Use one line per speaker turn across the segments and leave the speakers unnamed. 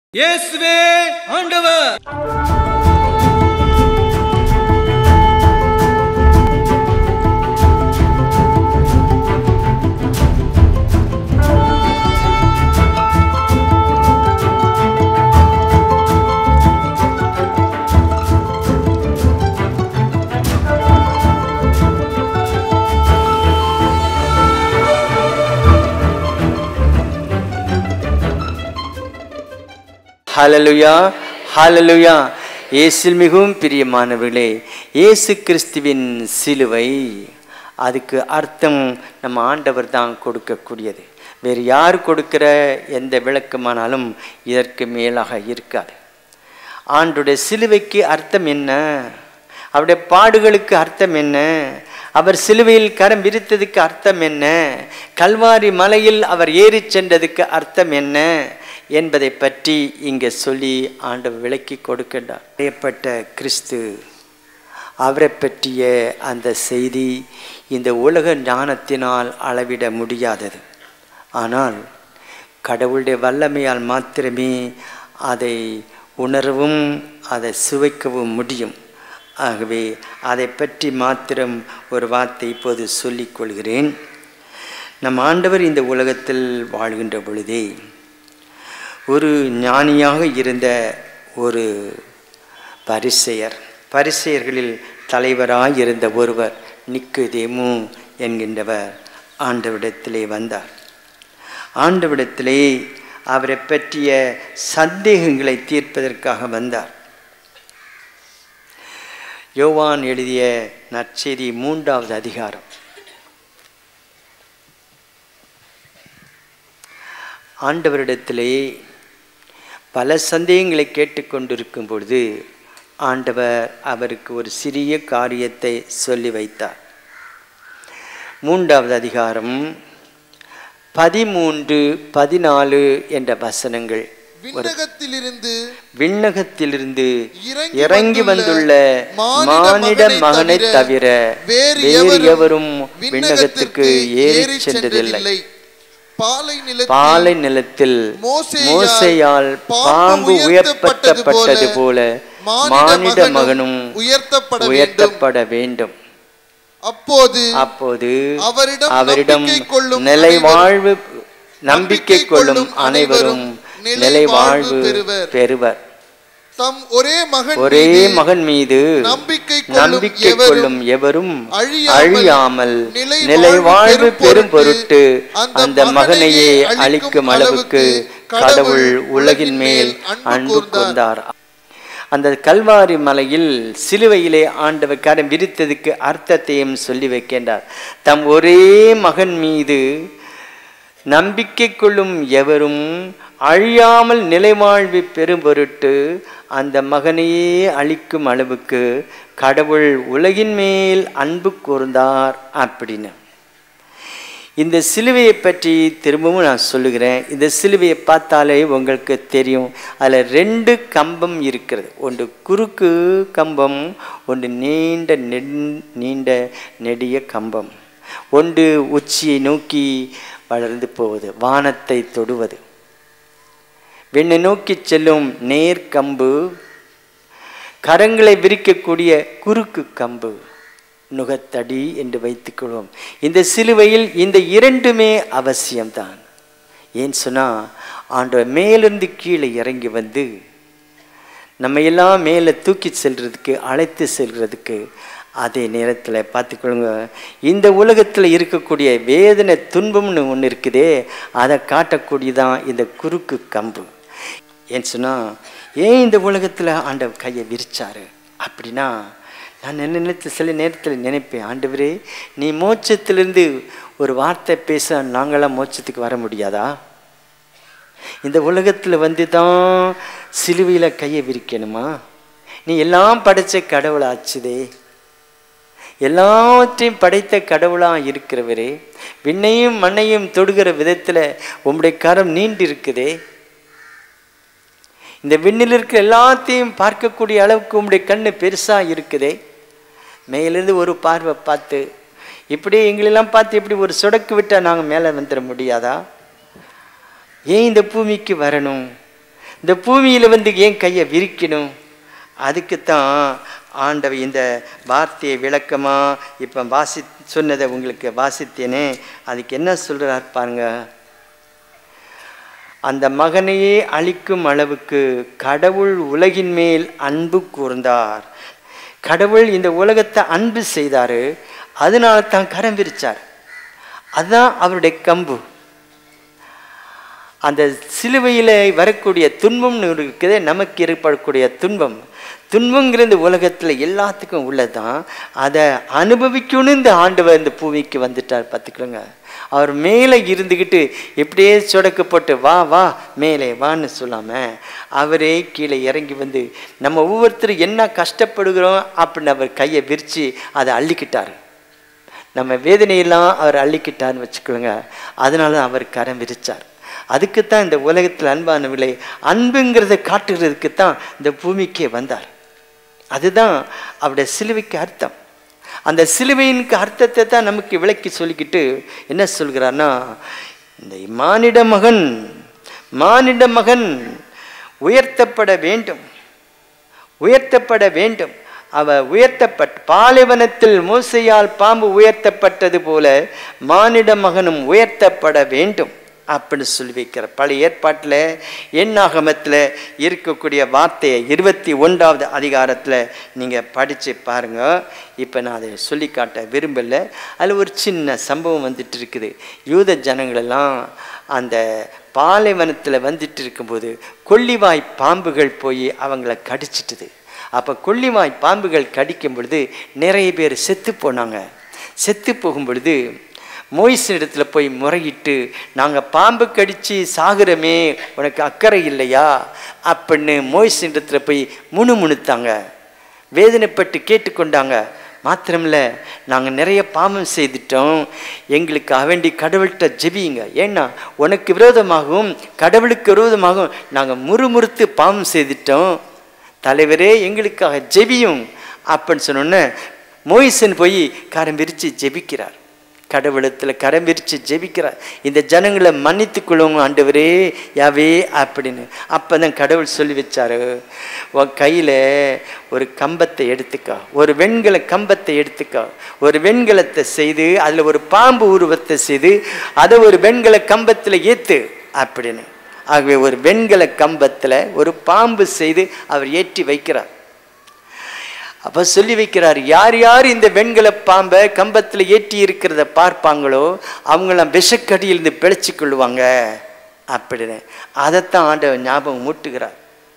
இயேசுவே ஆண்டவர்.
ஹல்லேலூயா, ஹல்லேலூயா. இயேசுவில் மிகவும் பிரியமானவர்களே, இயேசு கிறிஸ்துவின் சிலுவை, அதுக்கு அர்த்தம் நம்ம ஆண்டவர் தான் கொடுக்கக்கூடியது. வேறு யார் கொடுக்கிற எந்த விளக்கமானாலும் இதற்கு மேலாக இருக்காது. ஆண்டுடைய சிலுவைக்கு அர்த்தம் என்ன? அவருடைய பாடுகளுக்கு அர்த்தம் என்ன? அவர் சிலுவையில் கரம் விரித்ததுக்கு அர்த்தம் என்ன? கல்வாரி மலையில் அவர் ஏறி சென்றதுக்கு அர்த்தம் என்ன என்பதை பற்றி இங்கே சொல்லி ஆண்டவர் விளக்கி கொடுக்கின்றார். அறையப்பட்ட கிறிஸ்து, அவரை பற்றிய அந்த செய்தி இந்த உலக ஞானத்தினால் அளவிட முடியாதது. ஆனால் கடவுளுடைய வல்லமையால் மாத்திரமே அதை உணரவும் அதை சுவைக்கவும் முடியும். ஆகவே அதை பற்றி மாத்திரம் ஒரு வார்த்தை இப்போது சொல்லிக் கொள்கிறேன். நம் ஆண்டவர் இந்த உலகத்தில் வாழ்கின்ற பொழுதே ஒரு ஞானியாக இருந்த ஒரு பரிசேயர்களில் தலைவராக இருந்த ஒருவர் நிக்கோதேமு என்கின்றவர் ஆண்டவரிடத்திலே வந்தார். ஆண்டவரிடத்திலே அவரை பற்றிய சந்தேகங்களை தீர்ப்பதற்காக வந்தார். யோவான் எழுதிய நற்செய்தி 3வது அதிகாரம். ஆண்டவரிடத்திலே பல சந்தேகங்களை கேட்டுக்கொண்டிருக்கும் பொழுது ஆண்டவர் அவருக்கு ஒரு சிறிய காரியத்தை சொல்லி வைத்தார். 3வது அதிகாரம் 13, 14 என்ற வசனங்கள். விண்ணகத்திலிருந்து இறங்கி வந்துள்ள மானிட மகனை தவிர வேறு எவரும் விண்ணகத்துக்கு ஏறி சென்றதில்லை. பாலை நிலத்தில் மோசேயால் பாம்பு உயர்த்தப்பட்டது போல மானிட மகனும் உயர்த்தப்பட வேண்டும். அப்போது அவரிடம் நிலைவாழ்வு நம்பிக்கை கொள்ளும் அனைவரும் நிலைவாழ்வு பெறுவர். ஒரே மகன் மீது நம்பிக்கை கொள்ளும் எவரும் அழியாமல் நிலைவாழ்வு பெறும் பொருட்டு அந்த மகனையே அளிக்கும் அளவுக்கு கடவுள் உலகின் மேல் அன்பு கொண்டார். அந்த கல்வாரி மலையில் சிலுவையிலே ஆண்டவர் கரம் விரித்ததுக்கு அர்த்தத்தையும் சொல்லி வைக்கின்றார். தம் ஒரே மகன் மீது நம்பிக்கை கொள்ளும் எவரும் அழியாமல் நிலைவாழ்வு பெறும் பொருட்டு அந்த மகனையே அளிக்கும் அளவுக்கு கடவுள் உலகின் மேல் அன்பு கூர்ந்தார் அப்படின்னு. இந்த சிலுவையை பற்றி திரும்பவும் நான் சொல்லுகிறேன். இந்த சிலுவையை பார்த்தாலே உங்களுக்கு தெரியும். அதில் 2 கம்பம் இருக்கிறது. ஒன்று குறுக்கு கம்பம், ஒன்று நீண்ட நெடிய கம்பம். ஒன்று உச்சியை நோக்கி வளர்ந்து போவது, வானத்தை தொடுவது. விண்ணை நோக்கி செல்லும் நேர்கம்பு, கரங்களை விரிக்கக்கூடிய குறுக்கு கம்பு, நுகத்தடி என்று வைத்துக்கொள்வோம். இந்த சிலுவையில் இந்த 2மே அவசியம்தான். ஏன் சொன்னால் ஆண்டவர் மேலிருந்து கீழே இறங்கி வந்து நம்ம எல்லாம் மேலே தூக்கி செல்றதுக்கு, அழைத்து செல்றதுக்கு. அதே நேரத்தில் பார்த்துக்கொள்ளுங்க, இந்த உலகத்தில் இருக்கக்கூடிய வேதனை துன்பம்னு ஒன்று இருக்குதே, அதை காட்டக்கூடியதான் இந்த குறுக்கு கம்பு. ஏன்னு சொன்னால், ஏன் இந்த உலகத்தில் ஆண்டவர் கையை விரிச்சாரு அப்படின்னா, நான் சில நேரத்தில் நினைப்பேன், ஆண்டவரே நீ மோட்சத்திலிருந்து ஒரு வார்த்தை பேச நாங்களாம் மோட்சத்துக்கு வர முடியாதா? இந்த உலகத்தில் வந்து தான் சிலுவையில் கையை விரிக்கணுமா? நீ எல்லாம் படைச்ச கடவுளாச்சுதே, எல்லாவற்றையும் படைத்த கடவுளாக இருக்கிறவரே, விண்ணையும் மண்ணையும் தொடுகிற விதத்தில் உம்முடைய கரம் நீண்டு இருக்குதே, இந்த விண்ணில் இருக்கிற எல்லாத்தையும் பார்க்கக்கூடிய அளவுக்கு உம்முடைய கண்ணு பெருசாக இருக்குதே, மேலிருந்து ஒரு பார்வை பார்த்து இப்படி எங்களெல்லாம் பார்த்து இப்படி ஒரு சொடக்கு விட்டால் நாங்கள் மேலே வந்துட முடியாதா? ஏன் இந்த பூமிக்கு வரணும்? இந்த பூமியில் வந்து ஏன் கையை விரிக்கணும்? அதுக்குத்தான் ஆண்டவர் இந்த வார்த்தையை விளக்கமாக இப்போ சொன்னதை உங்களுக்கு வாசித்தேனே. அதுக்கு என்ன சொல்கிறார் பாருங்க. அந்த மகனையே அழிக்கும் அளவுக்கு கடவுள் உலகின் மேல் அன்பு கூர்ந்தார். கடவுள் இந்த உலகத்தை அன்பு செய்தார், அதனால தான் கரம் விரிச்சார். அதுதான் அவருடைய கம்பு. அந்த சிலுவையில் வரக்கூடிய துன்பம்னு இருக்குது, நமக்கு ஏற்படக்கூடிய துன்பங்கிற இந்த உலகத்தில் எல்லாத்துக்கும் உள்ளதான். அதை அனுபவிக்கணும்னு இந்த ஆண்டவர் இந்த பூமிக்கு வந்துட்டார். பார்த்துக்கோங்க. அவர் மேலே இருந்துக்கிட்டு எப்படியே சொடக்கப்பட்டு வா வா மேலே வான்னு சொல்லாமல் அவரே கீழே இறங்கி வந்து நம்ம ஒவ்வொருத்தரும் என்ன கஷ்டப்படுகிறோம் அப்படின்னு அவர் கையை விரித்து அதை அள்ளிக்கிட்டார். நம்ம வேதனையெல்லாம் அவர் அள்ளிக்கிட்டார்னு வச்சுக்கோங்க. அதனால அவர் கரம் விரித்தார். அதுக்குத்தான் இந்த உலகத்தில் அன்பானவில்லை, அன்புங்கிறத காட்டுகிறதுக்குத்தான் இந்த பூமிக்கே வந்தார். அதுதான் அவருடைய சிலுவைக்கு அர்த்தம். அந்த சிலுவையினுக்கு அர்த்தத்தை தான் நமக்கு விளக்கி சொல்லிக்கிட்டு என்ன சொல்கிறார்னா, இந்த மானிட மகன் உயர்த்தப்பட வேண்டும். அவர் பாலைவனத்தில் மோசையால் பாம்பு உயர்த்தப்பட்டது போல மானிட மகனும் உயர்த்தப்பட வேண்டும் அப்படின்னு சொல்லி வைக்கிறார். பழைய ஏற்பாட்டில் எண்ணாகமத்தில் இருக்கக்கூடிய வார்த்தையை 21வது அதிகாரத்தில் நீங்கள் படித்து பாருங்கள். இப்போ நான் அதை சொல்லி காட்ட விரும்பலை. அதில் ஒரு சின்ன சம்பவம் வந்துட்டு இருக்குது. யூத ஜனங்களெல்லாம் அந்த பாலைவனத்தில் வந்துட்டு இருக்கும்போது கொள்ளிவாய் பாம்புகள் போய் அவங்கள கடிச்சிட்டுது. அப்போ கொள்ளிவாய் பாம்புகள் கடிக்கும் பொழுது நிறைய பேர் செத்து போனாங்க. செத்து போகும் பொழுது மோய்சன் இடத்துல போய் முறையிட்டு, நாங்கள் பாம்பு கடித்து சாகுறமே, உனக்கு அக்கறை இல்லையா அப்படின்னு மோய்சன் இடத்துல போய் முணுமுணுத்தாங்க, வேதனைப்பட்டு கேட்டுக்கொண்டாங்க. மாத்திரமில்ல, நாங்கள் நிறைய பாவம் செய்துட்டோம், எங்களுக்கு வேண்டி கடவுள்கிட்ட ஜெபியுங்க, ஏன்னா உனக்கு விரோதமாகவும் கடவுளுக்கு விரோதமாகவும் நாங்கள் முறுமுறுத்து பாவம் செய்துட்டோம், தலைவரே எங்களுக்காக ஜெபியும் அப்படின்னு சொன்னோன்னே மோய்சன் போய் கரம் விரித்து ஜெபிக்கிறார். கடவுளத்தில் கரம் விரித்து ஜெபிக்கிறார். இந்த ஜனங்களை மன்னித்து கொள்ளுங்க ஆண்டவரே யாவே அப்படின்னு. அப்போ தான் கடவுள் சொல்லி வச்சாரு, உன் கையில் ஒரு கம்பத்தை எடுத்துக்கா, ஒரு வெண்கல கம்பத்தை எடுத்துக்கா, ஒரு வெண்கலத்தை செய்து அதில் ஒரு பாம்பு உருவத்தை செய்து அதை ஒரு வெண்கல கம்பத்தில் ஏற்று அப்படின்னு. ஆகவே ஒரு வெண்கல கம்பத்தில் ஒரு பாம்பு செய்து அவர் ஏற்றி வைக்கிறார். அப்போ சொல்லி வைக்கிறார், யார் யார் இந்த வெண்கல பாம்பை கம்பத்தில் ஏற்றி இருக்கிறத பார்ப்பாங்களோ அவங்களாம் விஷக்கடியிலிருந்து பிழைச்சி கொள்ளுவாங்க அப்படின்னு. அதைத்தான் ஆண்டவர் ஞாபகம் மூட்டுகிறார்.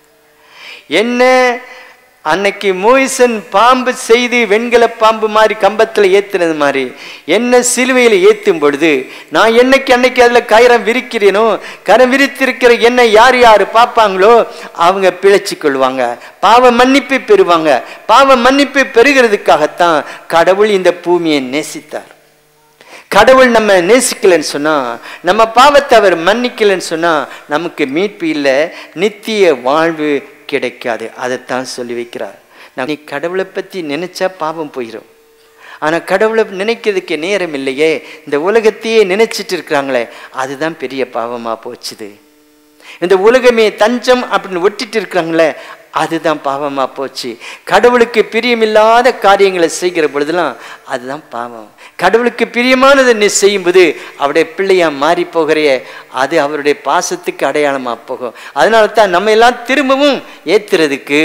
என்ன அன்னைக்கு மோய்சன் பாம்பு செய்து வெண்கல பாம்பு மாதிரி கம்பத்தில் ஏற்றுனது மாதிரி என்ன சிலுவையில் ஏற்றும் பொழுது நான் அன்னைக்கு அதில் கயிறம் விரிக்கிறேனோ, கரம் விரித்திருக்கிற என்ன யார் யார் பார்ப்பாங்களோ அவங்க பிழைச்சி கொள்வாங்க, பாவ மன்னிப்பு பெறுவாங்க. பாவ மன்னிப்பு பெறுகிறதுக்காகத்தான் கடவுள் இந்த பூமியை நேசித்தார். கடவுள் நம்ம நேசிக்கலன்னு சொன்னா, நம்ம பாவத்தை அவர் மன்னிக்கலன்னு சொன்னா நமக்கு மீட்பு இல்லை, நித்திய வாழ்வு கிடைக்காது. அதைத்தான் சொல்லி வைக்கிறார். நீ கடவுளை பற்றி நினைச்சா பாவம் போயிடும். ஆனால் கடவுளை நினைக்கிறதுக்கு நேரம் இல்லையே, இந்த உலகத்தையே நினைச்சிட்டு இருக்கிறாங்களே, அதுதான் பெரிய பாவமாக போச்சுது. இந்த உலகமே தஞ்சம் அப்படின்னு ஒட்டிட்டு இருக்கிறாங்களே, அதுதான் பாவமாக போச்சு. கடவுளுக்கு பிரியமில்லாத காரியங்களை செய்கிற பொழுதுலாம் அதுதான் பாவம். கடவுளுக்கு பிரியமானதை நீ செய்யும்போது அவருடைய பிள்ளையா மாறி போகிறைய, அது அவருடைய பாசத்துக்கு அடையாளமாக போகும். அதனால தான் நம்ம எல்லாம் திரும்பவும் ஏற்றுறதுக்கு,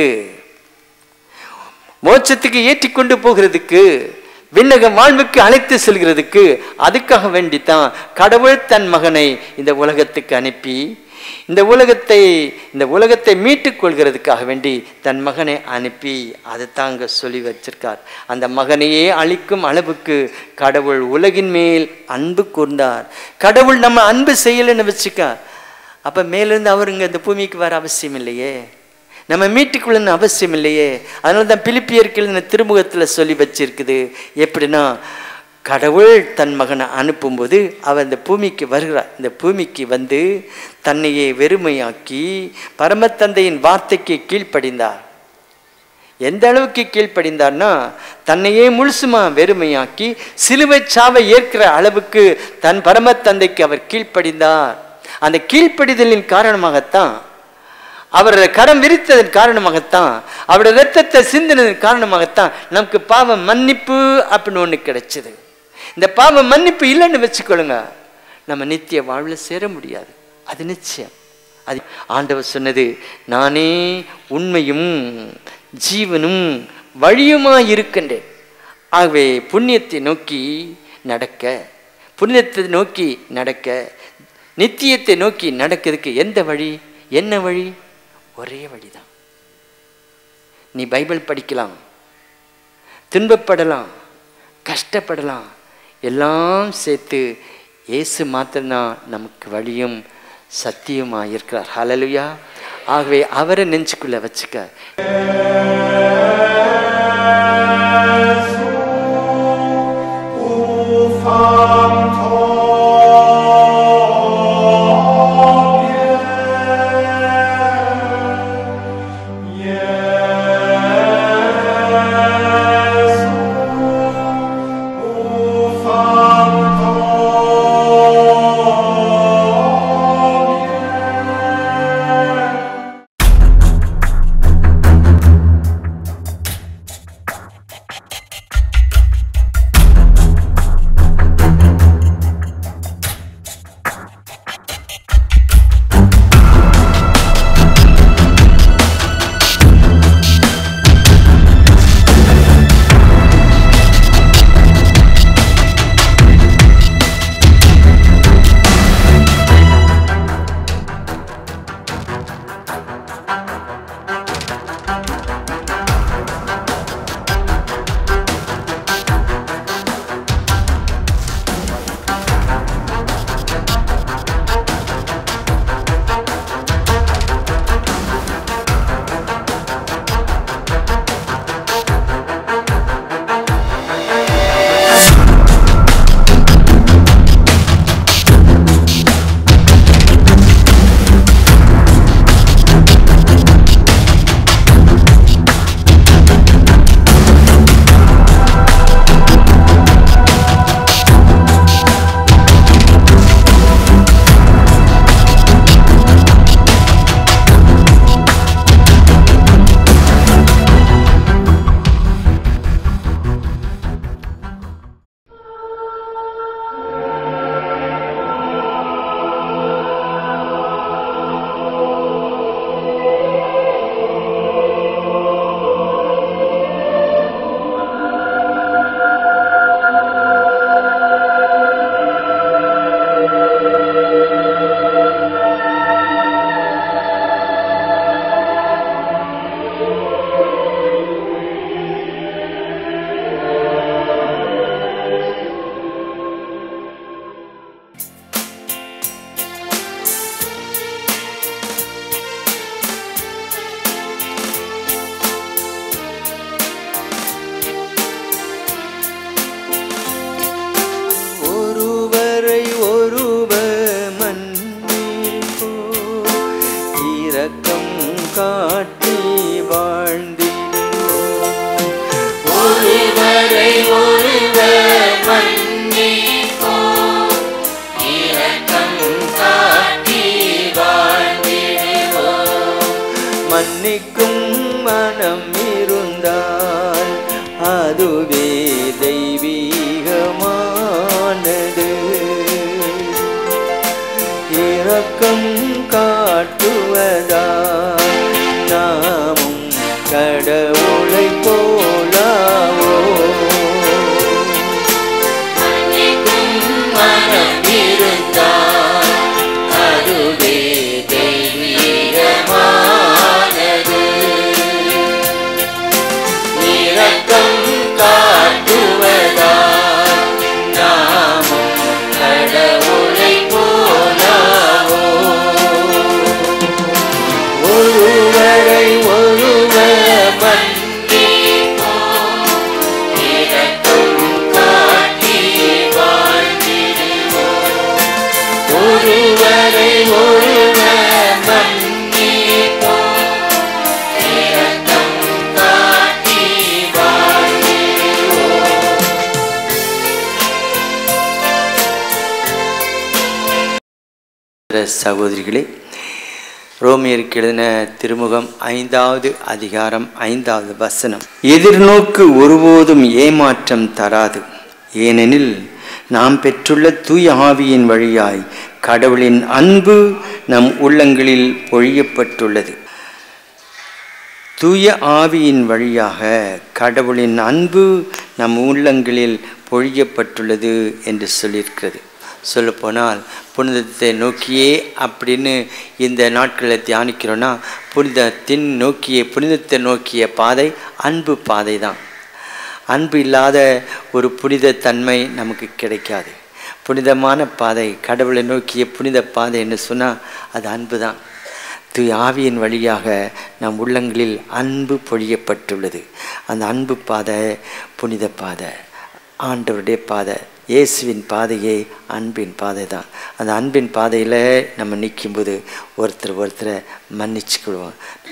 மோட்சத்துக்கு ஏற்றி கொண்டு போகிறதுக்கு, விண்ணக வாழ்வுக்கு அழைத்து செல்கிறதுக்கு, அதுக்காக வேண்டித்தான் கடவுள் தன் மகனை இந்த உலகத்துக்கு அனுப்பி இந்த உலகத்தை மீட்டுக் கொள்கிறதுக்காக வேண்டி தன் மகனை அனுப்பி அதைத்தான் அங்கே சொல்லி வச்சிருக்கார். அந்த மகனையே அழிக்கும் அளவுக்கு கடவுள் உலகின் மேல் அன்பு கூர்ந்தார். கடவுள் நம்ம அன்பு செய்யலைன்னு வச்சுக்க, அப்போ மேலிருந்து அவருங்க இந்த பூமிக்கு வர அவசியம் இல்லையே, நம்ம மீட்டுக்குள்ளன்னு அவசியம் இல்லையே. அதனால தான் பிலிப்பியர்கள் இந்த திருமுகத்தில் சொல்லி வச்சிருக்குது. எப்படின்னா, கடவுள் தன் மகனை அனுப்பும்போது அவர் இந்த பூமிக்கு வருகிறார். இந்த பூமிக்கு வந்து தன்னையே வெறுமையாக்கி பரமத்தந்தையின் வார்த்தைக்கு கீழ்ப்படிந்தார். எந்த அளவுக்கு கீழ்ப்படிந்தார்னா, தன்னையே முழுசுமா வெறுமையாக்கி சிலுவை சாவை ஏற்கிற அளவுக்கு தன் பரமத்தந்தைக்கு அவர் கீழ்ப்படிந்தார். அந்த கீழ்ப்படிதலின் காரணமாகத்தான் அவருடைய கரம் விரித்ததன் காரணமாகத்தான், அவருடைய இரத்தத்தை சிந்தினதன் காரணமாகத்தான் நமக்கு பாவ மன்னிப்பு அப்படின்னு ஒன்று கிடைச்சது. இந்த பாவ மன்னிப்பு இல்லைன்னு வச்சுக்கொள்ளுங்க, நம்ம நித்திய வாழ்வில் சேர முடியாது. அது நிச்சயம். அது ஆண்டவர் சொன்னது, நானே உண்மையும் ஜீவனும் வழியுமாய் இருக்கின்றேன். ஆகவே புண்ணியத்தை நோக்கி நடக்க, புண்ணியத்தை நோக்கி நடக்க, நித்தியத்தை நோக்கி நடக்கிறதுக்கு எந்த வழி? என்ன வழி? ஒரே வழிதான். நீ பைபிள் படிக்கலாம், துன்பப்படலாம், கஷ்டப்படலாம், எல்லாம் சேர்த்து இயேசு மாத்திரம்தான் நமக்கு வழியும் சத்தியமாக இருக்கிறார். ஹல்லேலூயா. ஆகவே அவரை நெஞ்சுக்குள்ள வச்சுக்க. மன்னிக்கும் மனம் இருந்தால் அதுவே தெய்வீகமானது. இரக்கம் காட்டுவதால் நாமும் கடவுளை போலாவோ. மன்னிக்கும் மனம் இருந்தால் அதுவே தெய்வீகமானது. இரக்கம் காட்டுவதால் நாமும் கடவுளை போலாவோ. ஒருவரை ஒருவர் மன்னிப்போம், இரக்கம் காட்டி வாழ்ந்திடுவோம். ஒருவரை ஒருவர் மன்னிப்போம், இரக்கம் காட்டி வாழ்ந்திடுவோம். சகோதரிகளே, ரோமியருக்கு எழுதின திருமுகம் 5வது அதிகாரம் 5வது வசனம். எதிர்நோக்கு ஒருபோதும் ஏமாற்றம் தராது. ஏனெனில் நாம் பெற்றுள்ள தூய ஆவியின் வழியாய் கடவுளின் அன்பு நம் உள்ளங்களில் பொழியப்பட்டுள்ளது. தூய ஆவியின் வழியாக கடவுளின் அன்பு நம் உள்ளங்களில் பொழியப்பட்டுள்ளது என்று சொல்லியிருக்கிறது. சொல்லப்போனால் புனிதத்தை நோக்கியே அப்படின்னு இந்த நாட்களில் தியானிக்கிறோன்னா, புனிதத்தை நோக்கிய பாதை அன்பு பாதை தான். அன்பு இல்லாத ஒரு புனித தன்மை நமக்கு கிடைக்காது. புனிதமான பாதை, கடவுளை நோக்கிய புனித பாதை என்று சொன்னால் அது அன்பு தான். தூய ஆவியின் வழியாக நம் உள்ளங்களில் அன்பு பொழியப்பட்டுள்ளது. அந்த அன்பு பாதை புனித பாதை, ஆண்டவருடைய பாதை, இயேசுவின் பாதையே அன்பின் பாதை தான். அந்த அன்பின் பாதையில் நம்ம நிற்கும்போது ஒருத்தரை மன்னிச்சுக்கிடுவோம்.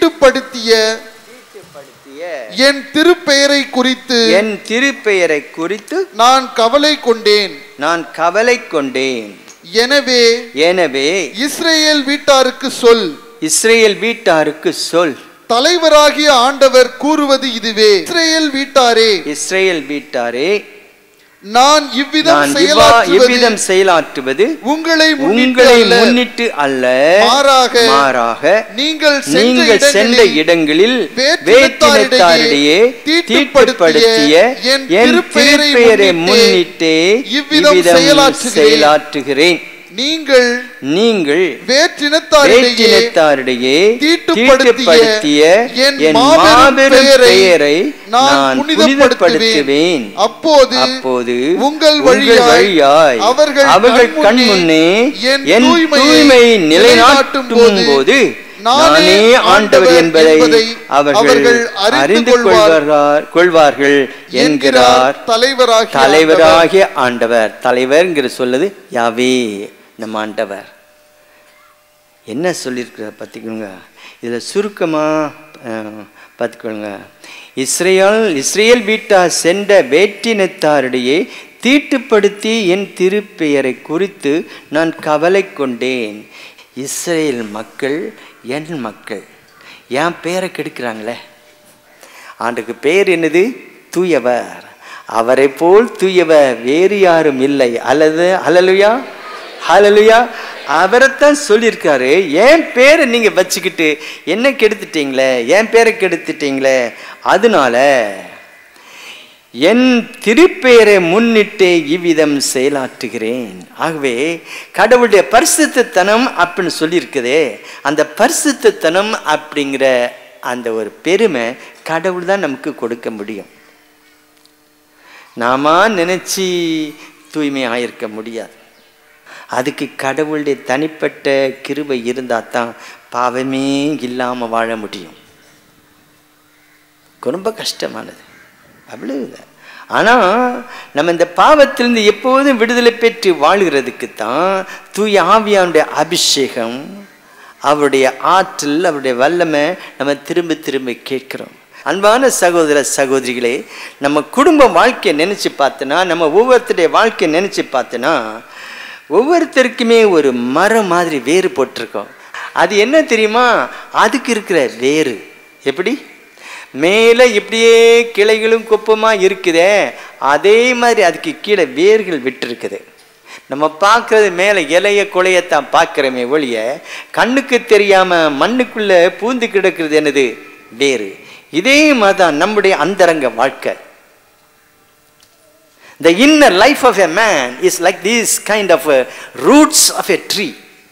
என் திருப்பெயரை குறித்து நான் கவலை கொண்டேன். எனவே இஸ்ரேல் வீட்டாருக்கு சொல். தலைவராகிய ஆண்டவர் கூறுவது இதுவே, இஸ்ரேல் வீட்டாரே, நான் இவ்விதம் செயலாற்றுவது உங்களை முன்னிட்டு அல்ல, மாறாக நீங்கள் சென்ற இடங்களில் வேற்றினத்தாரிடையே தீட்டுப்படுத்திய என் திருப்பெயரை முன்னிட்டே இவ்விதம் செயலாற்றுகிறேன். நீங்கள் வேற்றினத்தாரிடையே தீட்டுப்படுத்திய என் மாபெரும் பெயரை நான் புனிதப்படுத்துவேன். அப்போது உங்கள் வழியாய் அவர்கள் கண் முன்னே என் தூய்மை நிலைநாட்டும் போது நானே ஆண்டவர் என்பதை அவர்கள் அறிந்து கொள்வார்கள் என்கிறார் தலைவராகிய ஆண்டவர். தலைவர்ங்கிற சொல்லுது யாவே, நம்ம ஆண்டவர். என்ன சொல்லியிருக்கிற பார்த்துக்கோங்க, இதில் சுருக்கமாக பார்த்துக்கோங்க. இஸ்ரேல் வீட்டார் சென்ற வேற்றினத்தாரிடையே தீட்டுப்படுத்தி என் திருப்பெயரை குறித்து நான் கவலை கொண்டேன். இஸ்ரேல் மக்கள் என் மக்கள், என் பெயரை கெடுக்கிறாங்களே. ஆண்டுக்கு பெயர் என்னது? தூயவர். அவரை போல் தூயவர் வேறு யாரும் இல்லை. அல்லேலூயா, ஹல்லேலூயா. அவரைத்தான் சொல்லியிருக்காரு. என் பேரை நீங்க வச்சுக்கிட்டு என்ன கெடுத்துட்டீங்களே, என் பேரை கெடுத்துட்டீங்களே, அதனால என் திருப்பெயரை முன்னிட்டே இவ்விதம் செயலாற்றுகிறேன். ஆகவே கடவுளுடைய பரிசுத்தத்தனம் அப்படின்னு சொல்லியிருக்குதே, அந்த பரிசுத்தத்தனம் அப்படிங்கிற அந்த ஒரு பெருமை கடவுள் தான் நமக்கு கொடுக்க முடியும். நாம நினைச்சு தூய்மையாயிருக்க முடியாது. அதுக்கு கடவுளுடைய தனிப்பட்ட கிருபை இருந்தால் தான் பாவமே இல்லாமல் வாழ முடியும். ரொம்ப கஷ்டமானது, அவ்வளவு. ஆனால் நம்ம இந்த பாவத்திலிருந்து எப்போதும் விடுதலை பெற்று வாழ்கிறதுக்கு தான் தூய ஆவியானுடைய அபிஷேகம், அவருடைய ஆற்றல், அவருடைய வல்லமை நம்ம திரும்ப திரும்ப கேட்கிறோம். அன்பான சகோதர சகோதரிகளே, நம்ம குடும்ப வாழ்க்கையை நினச்சி பார்த்தோன்னா, நம்ம ஒவ்வொருத்தருடைய வாழ்க்கையை நினச்சி பார்த்தோன்னா, ஒவ்வொருத்தருக்குமே ஒரு மரம் மாதிரி வேறு போட்டிருக்கோம். அது என்ன தெரியுமா? அதுக்கு இருக்கிற வேறு எப்படி மேலே இப்படியே கிளைகளும் கொப்பமாக இருக்குதே, அதே மாதிரி அதுக்கு கீழே வேர்கள் விட்டுருக்குது. நம்ம பார்க்கறது மேலே இலைய கொலையத்தான் பார்க்குறோமே ஒழிய, கண்ணுக்கு தெரியாமல் மண்ணுக்குள்ளே பூந்து கிடக்கிறது என்னது? வேறு. இதே மாதிரி தான் நம்முடைய அந்தரங்க வாழ்க்கை. The inner life of a man is like these kind of roots of a tree.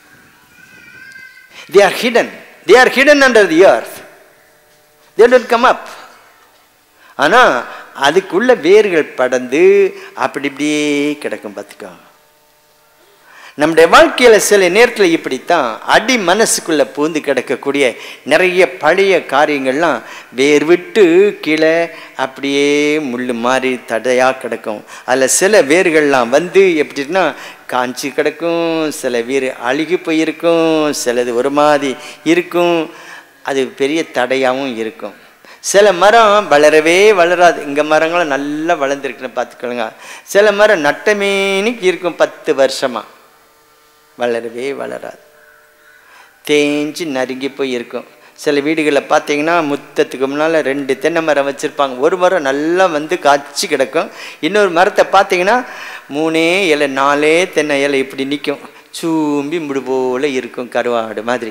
They are hidden under the earth. They don't come up. ஆனால் அதுக்குள்ள வேர்கள் படர்ந்து அப்படி இப்படியே கிடக்கும். பார்த்துக்கோ, நம்முடைய வாழ்க்கையில் சில நேரத்தில் இப்படித்தான் அடி மனசுக்குள்ளே பூந்து கிடக்கக்கூடிய நிறைய பழைய காரியங்கள்லாம் வேர் விட்டு கீழே அப்படியே முள் மாதிரி தடையாக கிடக்கும். அதில் சில வேர்கள்லாம் வந்து எப்படின்னா காஞ்சி கிடக்கும், சில வேர் அழுகி போயிருக்கும், சிலது ஒரு மாதிரி இருக்கும், அது பெரிய தடையாகவும் இருக்கும். சில மரம் வளரவே வளராது. இங்கே மரங்களும் நல்லா வளர்ந்துருக்குன்னு பார்த்துக்கொள்ளுங்க. சில மரம் நட்டமேனிக்கு இருக்கும், 10 வருஷமாக வளரவே வளராது.
தேஞ்சு நறுங்கி போய் இருக்கும். சில வீடுகளில் பார்த்தீங்கன்னா முத்தத்துக்கு முன்னால் 2 தென்னை மரம் வச்சுருப்பாங்க. ஒரு மரம் நல்லா வந்து காய்ச்சி கிடக்கும். இன்னொரு மரத்தை பார்த்தீங்கன்னா 3 இலை 4 தென்னை இலை இப்படி நிற்கும். சூம்பி முடு போல் இருக்கும், கருவாடு மாதிரி.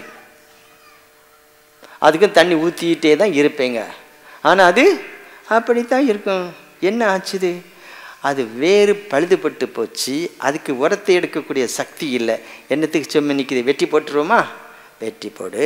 அதுக்கும் தண்ணி ஊற்றிக்கிட்டே தான் இருப்பேங்க. ஆனால் அது அப்படித்தான் இருக்கும். என்ன ஆச்சுது? அது வேறு பழுதுபட்டு போச்சு. அதுக்கு உரத்தை எடுக்கக்கூடிய சக்தி இல்லை. என்னத்துக்கு சும்மா நிற்கிது? வெட்டி போட்டுருவோமா? வெட்டி போடு.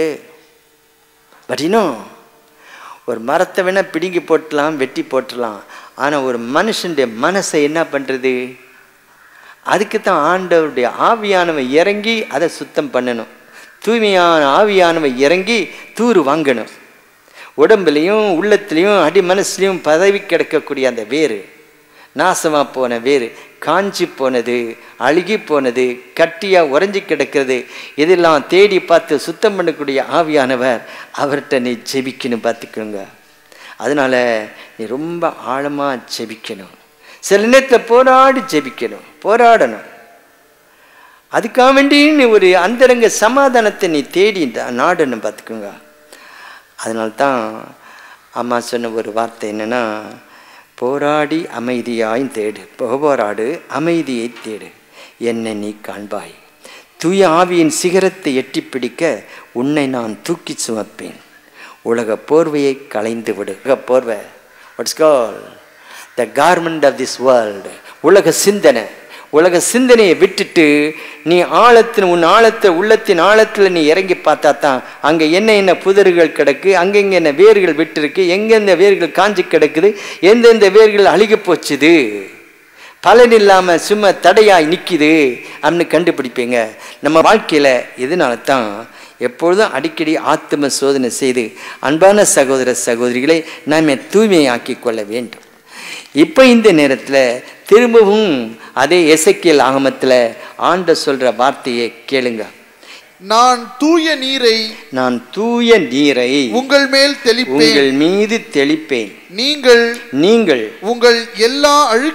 பட் இன்னும் ஒரு மரத்தை வேணால் பிடுங்கி போட்டலாம், வெட்டி போட்டுடலாம். ஆனால் ஒரு மனுஷனுடைய மனசை என்ன பண்ணுறது? அதுக்கு தான் ஆண்டவருடைய ஆவியானவை இறங்கி அதை சுத்தம் பண்ணணும். தூய்மையான ஆவியானவை இறங்கி தூறு வாங்கணும். உடம்புலையும் உள்ளத்துலேயும் அடி மனசுலையும் பதவி கிடக்கக்கூடிய அந்த வேறு, நாசமாக போன வேறு, காஞ்சி போனது, அழுகி போனது, கட்டியாக உறைஞ்சி கிடக்கிறது, இதெல்லாம் தேடி பார்த்து சுத்தம் பண்ணக்கூடிய ஆவியானவர் அவர்கிட்ட நீ ஜெபிக்கணும். பார்த்துக்கோங்க. அதனால் நீ ரொம்ப ஆழமாக ஜெபிக்கணும். சில நேரத்தில் போராடி ஜெபிக்கணும், போராடணும். அதுக்காக வேண்டி நீ ஒரு அந்தரங்க சமாதானத்தை நீ தேடி நாடணும். பார்த்துக்கோங்க. அதனால்தான் அம்மா சொன்ன ஒரு வார்த்தை என்னென்னா, போராடி அமைதியாய் தேடு, போராடு அமைதியை தேடு, என்னை நீ காண்பாய். தூய ஆவியின் சிகரத்தை எட்டி பிடிக்க உன்னை நான் தூக்கி சுமப்பேன். உலக போர்வையை களைந்து விடு. உலக போர்வை, what's called the garment of this world. உலக சிந்தனை, உலக சிந்தனையை விட்டுட்டு நீ உன் உள்ளத்தின் ஆழத்தில் நீ இறங்கி பார்த்தா தான் அங்கே என்ன புதர்கள் கிடக்கு, அங்கெங்கே என்ன வேர்கள் விட்டுருக்கு, எங்கெந்த வேர்கள் காஞ்சி கிடக்குது, எந்தெந்த வேர்கள் அழுகி போச்சுது, பலன் இல்லாமல் சும்மா தடையாய் நிற்கிது அப்படின்னு கண்டுபிடிப்பீங்க. நம்ம வாழ்க்கையில் இதனால தான் எப்பொழுதும் அடிக்கடி ஆத்ம சோதனை செய்து அன்பான சகோதர சகோதரிகளை நாம் தூய்மையாக்கி கொள்ள வேண்டும். இப்போ இந்த நேரத்தில் திரும்பவும் அதே எசேக்கியேல் ஆகமத்தில் ஆண்டவர் சொல்ற வார்த்தையை கேளுங்க.
நான் தூய நீரை உங்கள் மேல் தெளிப்பேன்,
உங்கள் மீது தெளிப்பேன்.
நீங்கள் உங்கள் எல்லா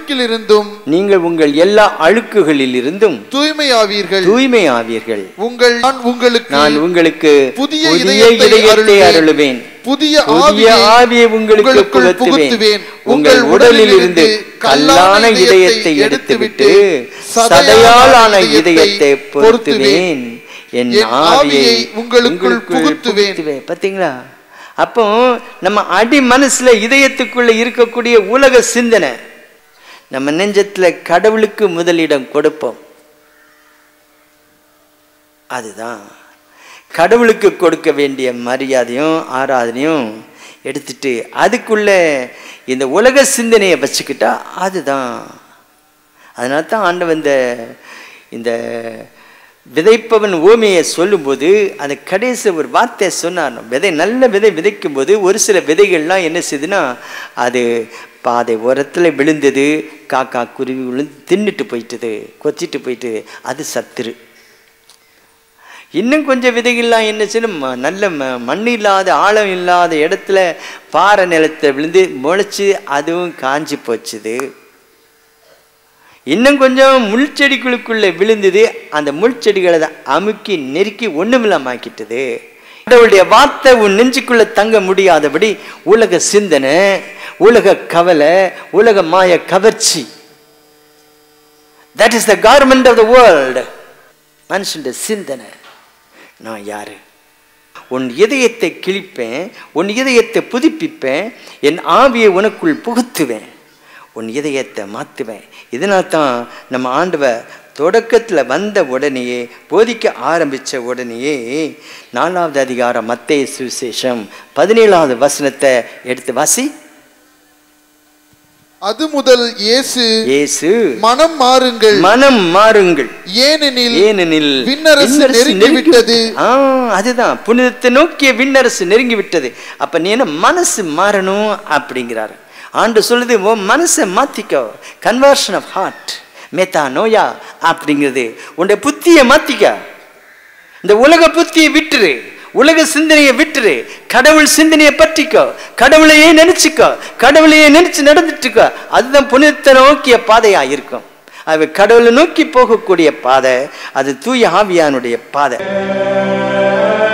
அழுக்குகளிலிருந்தும் தூய்மையாவீர்கள். நான் உங்களுக்கு புதிய இதயத்தை அருளுவேன், புதிய ஆவியை உங்களுக்கு புகுத்துவேன். உங்கள் உடலில் இருந்து கல்லான இதயத்தை எடுத்துவிட்டு சதையால் ஆன இதயத்தை பொருத்துவேன், என் ஆவியை உங்களுக்குள் புகுத்துவேன். பார்த்தீங்களா? அப்போ நம்ம அடி மனசுல இதயத்துக்குள்ள இருக்கக்கூடிய உலக சிந்தனை, நம்ம நெஞ்சத்துல கடவுளுக்கு முதலிடம் கொடுப்போம். அதுதான் கடவுளுக்கு கொடுக்க வேண்டிய மரியாதையும் ஆராதனையும் எடுத்துட்டு அதுக்குள்ள இந்த உலக சிந்தனையை வச்சுக்கிட்டா அதுதான். அதனால தான் ஆண்டவன் இந்த விதைப்பவன் ஓமையை சொல்லும்போது அந்த கடைசி ஒரு வார்த்தை சொன்னார். நல்ல விதை விதைக்கும் போது ஒரு சில விதைகள்லாம் என்ன செய்யுதுன்னா அது பாதை ஓரத்தில் விழுந்தது, காக்கா குருவி விழுந்து தின்னுட்டு போயிட்டுது, கொத்திட்டு போயிட்டு, அது சத்துரு. இன்னும் கொஞ்சம் விதைகள்லாம் என்ன செய்யணும், நல்ல மண் இல்லாத ஆழம் இல்லாத இடத்துல பாறை நிலத்தில் விழுந்து முளைச்சி அதுவும் காஞ்சி போச்சுது. இன்னும் கொஞ்சம் முள் செடிகளுக்குள்ள விழுந்தது, அந்த முள் செடிகளை அமுக்கி நெருக்கி ஒண்ணுமில்லாமக்கிட்டது. கடவுளுடைய வார்த்தை உன் நெஞ்சுக்குள்ள தங்க முடியாதபடி உலக சிந்தனை, உலக கவலை, உலக மாய கவர்ச்சி, that is the garment of the world. மனுஷனுடைய சிந்தனை, நான் யாரு? உன் இதயத்தை கிழிப்பேன், உன் இதயத்தை புதுப்பிப்பேன், என் ஆவியை உனக்குள் புகுத்துவேன், உன் இதயத்தை மாற்றுவேன். இதனால் தான் நம்ம ஆண்டவர் தொடக்கத்தில் வந்த உடனேயே போதிக்க ஆரம்பித்த உடனேயே 4வது அதிகாரம் மத்தேயு சுவிசேஷம் 17வது வசனத்தை எடுத்து வாசி.
அது முதல் இயேசு மனம் மாறுங்கள், ஏனெனில் விண்ணரசு நெருங்கிவிட்டது.
அதுதான் புனிதத்தை நோக்கிய விண்ணரசு நெருங்கிவிட்டது. அப்ப நீ என்ன மனசு மாறணும் அப்படிங்கிறாரு. ஆண்டு சொல்லுது, ஓ மனசை மாத்திக்கோ, கன்வர்ஷன் ஆஃப் ஹார்ட், மெத்தானோயா அப்படிங்கிறது. உன்னுடைய புத்தியை மாத்திக்க, இந்த உலக புத்தியை விட்டுரு, உலக சிந்தனையை விட்டுரு, கடவுள் சிந்தனையை பற்றிக்கோ, கடவுளையே நினைச்சுக்கோ, கடவுளையே நினைச்சு நடந்துட்டுக்கோ. அதுதான் புனிதத்தை நோக்கிய பாதையா இருக்கும். அது கடவுளை நோக்கி போகக்கூடிய பாதை, அது தூய ஆவியானுடைய பாதை.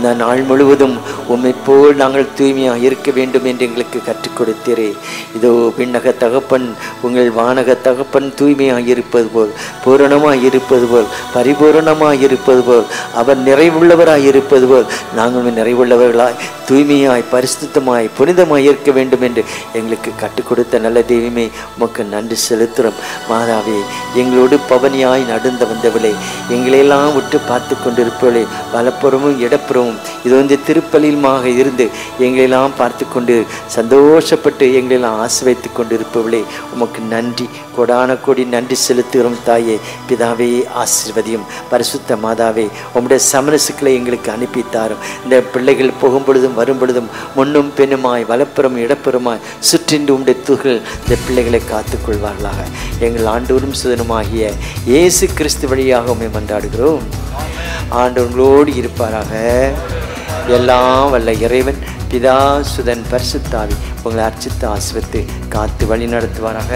இந்த நாள் முழுவதும் உம்மை போல் நாங்கள் தூய்மையாக இருக்க வேண்டும் என்று எங்களுக்கு கற்றுக் கொடுத்தீரே. இதோ விண்ணக தகப்பன் உங்கள் வானக தகப்பன் தூய்மையாக இருப்பது போல், பூரணமாக இருப்பது போல், பரிபூரணமாக இருப்பது போல், அவர் நிறைவுள்ளவராய் இருப்பது போல் நாங்கள் நிறைவுள்ளவர்களாய் தூய்மையாய் பரிசுத்தமாய் புனிதமாய் இருக்க வேண்டும் என்று எங்களுக்கு கற்றுக் கொடுத்த நல்ல தெய்வமே உமக்கு நன்றி செலுத்துகிறோம். மாதாவே, எங்களோடு பவனியாய் நடந்து வந்தவளே, எங்களையெல்லாம் விட்டு பார்த்து கொண்டிருப்பவளே, வலப்புறமும் இடப்புறமும் இது இந்த திருப்பலியுமாக இருந்து எங்களெல்லாம் பார்த்து கொண்டு சந்தோஷப்பட்டு எங்களெல்லாம் ஆசிர்வதித்து கொண்டிருப்பவளே, உமக்கு நன்றி, கொடான கோடி நன்றி செலுத்துகிறோம். தாயே, பிதாவே ஆசீர்வதியும். பரிசுத்த மாதாவே, உம்முடைய சமரசுக்களை எங்களுக்கு அனுப்பித்தாரும். இந்த பிள்ளைகள் போகும் பொழுதும் வரும் பொழுதும் முன்னும் பெண்ணுமாய் வலப்புறம் இடப்புறமாய் சுற்றின்று உம்முடைய தூகள் இந்த பிள்ளைகளை காத்துக்கொள்வார்களாக. எங்கள் ஆண்டவரும் சுதனுமாகிய இயேசு கிறிஸ்து வழியாக உம்மை மன்றாடுகிறோம். ஆண்டவர்களோடு இருப்பாராக. எல்லாம் வல்ல இறைவன் பிதா சுதன் பரிசுத்தாவி உங்களை அர்ச்சித்து ஆசிர்வதித்து காத்து வழி நடத்துவாராக.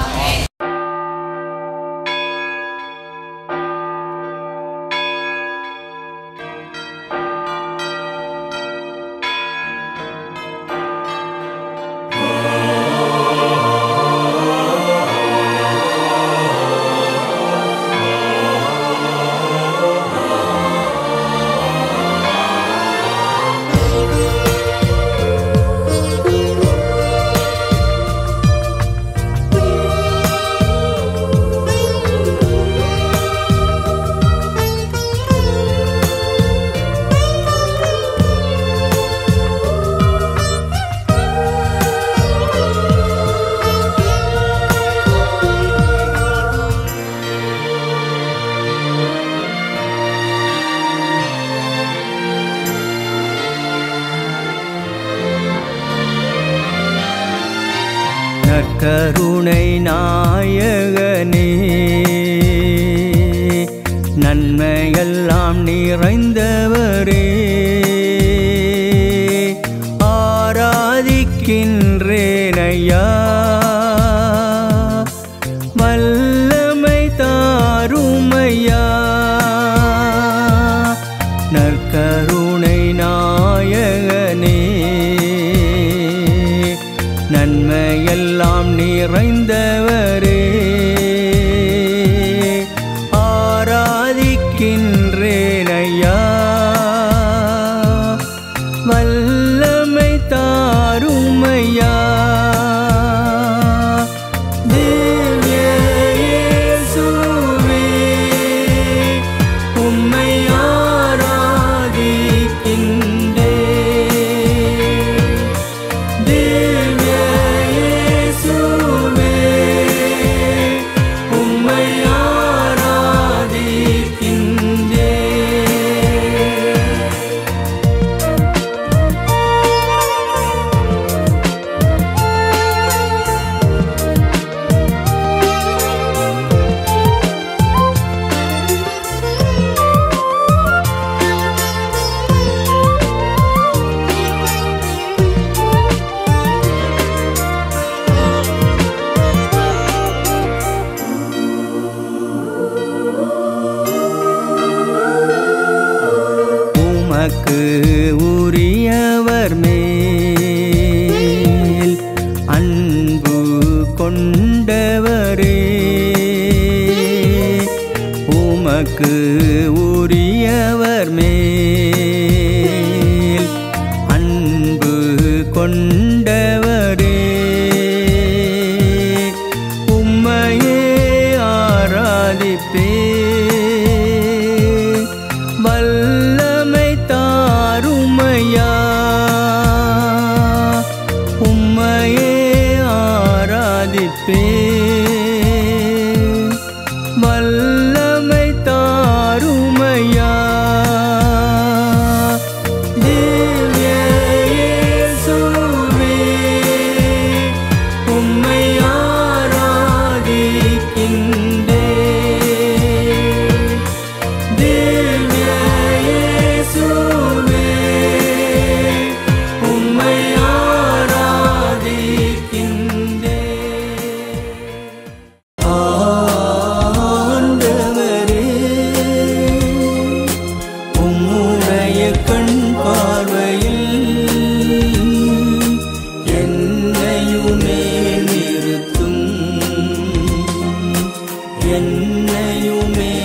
கருணை நாயகனே, நன்மையெல்லாம் நிறைந்தவரே, ஆராதிக்கின்றேனையா, வல்லமை தாருமையா. நற்கருணை நாயகனே, நன்மையெல்லாம் நிறைந்தவரே, ஆராதிக்கின்றேனையா, வல்லமை தாருமையா. திவ்ய இயேசுவே, உம்மை ஆராதிக்கின்றேன். திவ்ய இயேசுவே, உம்மை ஆராதிக்கின்றேன். உமக்கு உரியவர் மேல் அன்பு கொண்டவரே, உமக்கு உரியவர் மேல் அன்பு கொண்டவரே, உம்மையே ஆராதிப்பே, வல்லமை தாருமையா. உம்மையே ஆராதிப்பே, வல்லமை தாருமையா. திவ்ய இயேசுவே, உம்மை ஆராதிக்கின்றேன். திவ்ய இயேசுவே, உம்மை ஆராதிக்கின்றேன்.
என்னையுமே